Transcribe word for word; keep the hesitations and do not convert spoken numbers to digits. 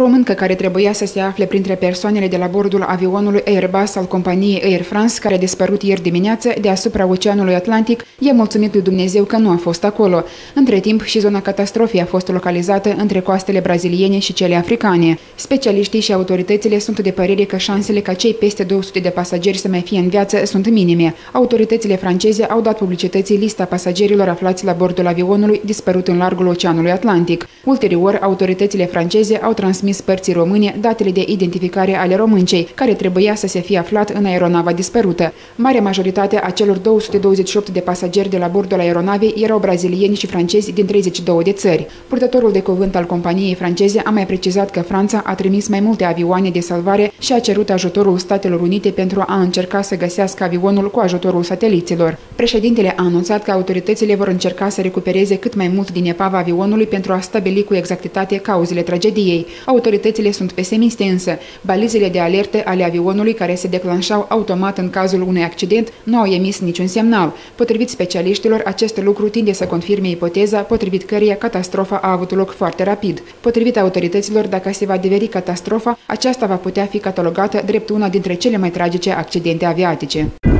româncă care trebuia să se afle printre persoanele de la bordul avionului Airbus al companiei Air France, care a dispărut ieri dimineață deasupra Oceanului Atlantic, i-a mulțumit lui Dumnezeu că nu a fost acolo. Între timp, și zona catastrofei a fost localizată între coastele braziliene și cele africane. Specialiștii și autoritățile sunt de părere că șansele ca cei peste două sute de pasageri să mai fie în viață sunt minime. Autoritățile franceze au dat publicității lista pasagerilor aflați la bordul avionului dispărut în largul Oceanului Atlantic. Ulterior, autoritățile franceze au transmis părții române datele de identificare ale româncei, care trebuia să se fie aflat în aeronava dispărută. Marea majoritate a celor două sute douăzeci și opt de pasageri de la bordul aeronavei erau brazilieni și francezi din treizeci și două de țări. Purtătorul de cuvânt al companiei franceze a mai precizat că Franța a trimis mai multe avioane de salvare și a cerut ajutorul Statelor Unite pentru a încerca să găsească avionul cu ajutorul sateliților. Președintele a anunțat că autoritățile vor încerca să recupereze cât mai mult din epava avionului pentru a stabili cu exactitate cauzele tragediei. Autoritățile sunt pesimiste însă. Balizele de alertă ale avionului, care se declanșau automat în cazul unui accident, nu au emis niciun semnal. Potrivit specialiștilor, acest lucru tinde să confirme ipoteza potrivit căreia catastrofa a avut loc foarte rapid. Potrivit autorităților, dacă se va adeveri catastrofa, aceasta va putea fi catalogată drept una dintre cele mai tragice accidente aviatice.